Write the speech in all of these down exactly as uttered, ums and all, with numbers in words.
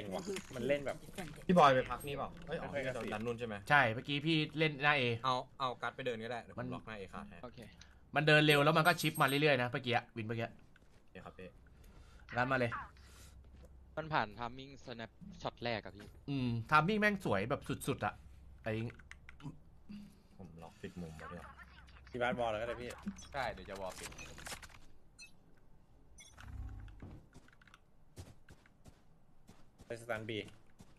ว่ะมันเล่นแบบพี่บอยไปพักนี่เปล่าเฮ้ยออกไปดันนู่นใช่ไหมใช่เมื่อกี้พี่เล่นหน้าเอเอาเอากัดไปเดินก็ได้เดี๋ยวผมล็อกหน้าเอขาดแทนโอเคมันเดินเร็วแล้วมันก็ชิปมาเรื่อยๆนะเมื่อกี้วินเมื่อกี้เดี๋ยวครับเป๊ะงั้นมาเลยมันผ่านทามมิ่งสแนปช็อตแรกอะพี่อืมทามมิ่งแม่งสวยแบบสุดๆอะไอ้ผมล็อกปิดมุมมาด้วยพี่บาสบอลแล้วก็ได้พี่ใช่เดี๋ยวจะวอลปิดไปสแตนบี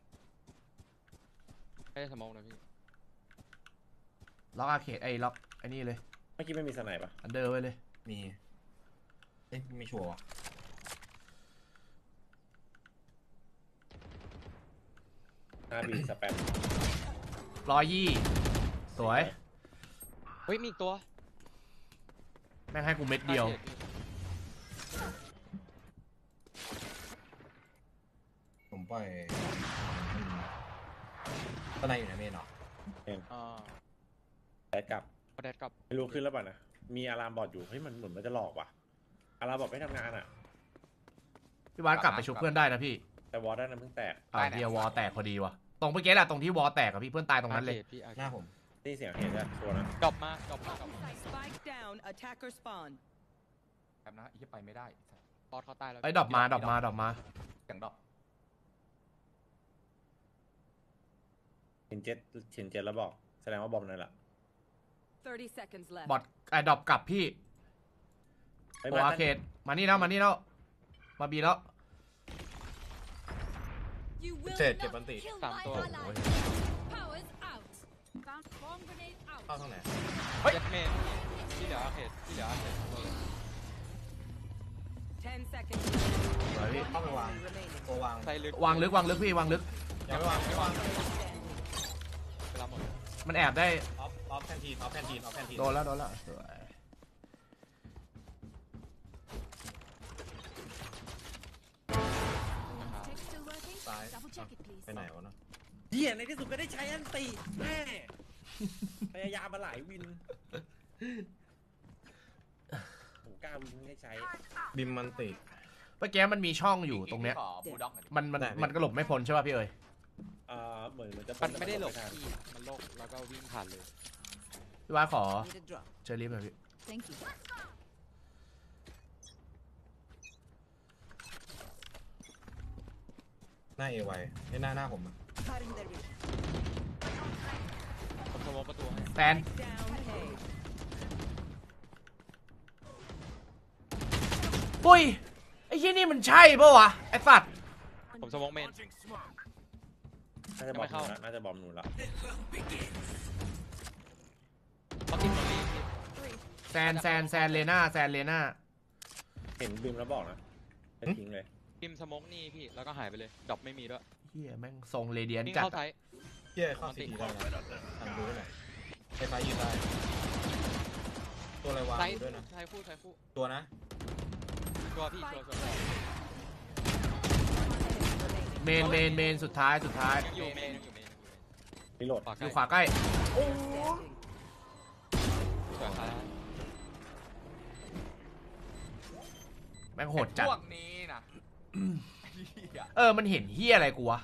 ไม่ได้สมองนะพี่ล็อกอาร์เคดไอ้ล็อกไอ้นี่เลยเมื่อกี้ไม่มีสไนป์ปะอันเดอร์ไว้เลยมีเอ๊ะไม่ชัวร์หน้าบีสแปนร้อยยี่สวยเฮ้ยมีอีกตัวแม่งให้กูเม็ดเดียวผมปล่อยตอนไหนอยู่ในเมนหรอเองอ่าแดดกลับแดดกลับไม่รู้ขึ้นแล้วป่ะนะมีอะลามบอดอยู่เฮ้ยมันเหมือนมันจะหลอกว่ะอะลามบอดไม่ทำงานอ่ะพี่บาสกลับไปชุบเพื่อนได้นะพี่แต่วอลได้นั้นเพิ่งแตกอ่าเดียววอลแตกพอดีว่ะตรงเมื่อกี้แหละตรงที่วอลแตกกับพี่เพื่อนตายตรงนั้นเลยหน้าผมนี่เสียงเห็นจ้ะตัวนะดรอปมาดรอปมาดรอปมาแบบนะอีกไปไม่ได้บอสเขาตายแล้วไอ้ดรอปมาดรอปมาดรอปมาเสียงดรอปเห็นเจ็ตเห็นเจ็ตแล้วบอกแสดงว่าบอมนั่นแหละบอทไอ้ดรอปกลับพี่โออาร์เคดมานี่แล้วมานี่แล้วมาบีแล้วเสร็จเก็บบันติสามตัวเข้าทางไหนเฮ้ยเมนที่เหลืออาร์เคดที่เหลืออาร์เคดเข้าไปวางโอวางใส่ลึกวางลึกวางลึกพี่วางลึกยังไม่วางไม่วางเวลาหมดมันแอบได้ออฟออฟแพนทีนออฟแพนทีนออฟแพนทีนโดนแล้วโดนแล้วซ้ายไปไหนวะเนาะเหี้ยในที่สุดก็ได้ใช้อันตีแม่พยายามมาหลายวินโหกล้าวินให้ใช้บิมมันติเมื่อกี้มันมีช่องอยู่ตรงเนี้ยมันมันมันกระหลบไม่พ้นใช่ป่ะพี่เอ๋ยอ่าเหมือนมันจะมันไม่ได้หลบพี่มันโลกแล้วก็วิ่งผ่านเลยพี่ว่าขอเชิญรีบหน่อยพี่หน้าเอไวไอ้หน้าหน้าผมผมสโมกประตูให้แฟนปุ้ยไอ้ยี่นี่มันใช่ป่ะวะไอ้สัตว์ผมสโมกเมนน่าจะบอมหนูละน่าจะบอมหนูละแซนแซนแซนเลน่าแซนเลน่าเห็นบิมแล้วบอกนะไปทิ้งเลยบิมสโมกนี่พี่แล้วก็หายไปเลยดรอปไม่มีด้วยเฮียแม่งทรงเรเดียนจัดเฮียเข้าสีได้ทำดูได้ไหนไฟฟ้ายืนได้ตัวอะไรวางด้วยนะใช้คู่ใช้คู่ตัวนะตัวพี่ตัวตัวเมนเมนเมนสุดท้ายสุดท้ายอยู่เมนอยู่เมนรีโหลดอยู่ขวาใกล้โอ้แม่งโหดจัดพวกนี้นะเออมันเห็นเฮียอะไรกูวะ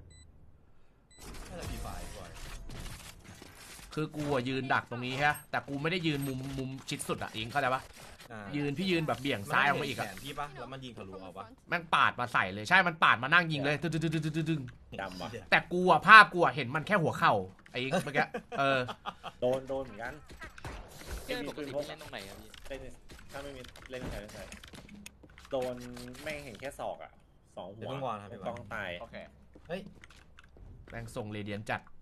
คือกูยืนดักตรงนี้ฮะแต่กูไม่ได้ยืนมุมมุมชิดสุดอ่ะเองเข้าใจปะยืนพี่ยืนแบบเบี่ยงซ้ายออกมาอีกอ่ะพี่ปะแล้วมันยิงทะลุเอาปะแม่งปาดมาใส่เลยใช่มันปาดมานั่งยิงเลยตึ๊ดตึ๊ดตึ๊ดตึ๊ดตึ๊ดดำวะแต่กูอ่ะภาพกูอ่ะเห็นมันแค่หัวเข่าไอ้เมื่อกี้เออโดนโดนเหมือนกันเล่นปกติเล่นตรงไหนอะพี่เล่นถ้าไม่มีเล่นใส่ใส่โดนแม่งเห็นแค่ศอกอ่ะสองหัวต้องตายโอเคเฮ้ยแม่งส่งเรเดียนจัด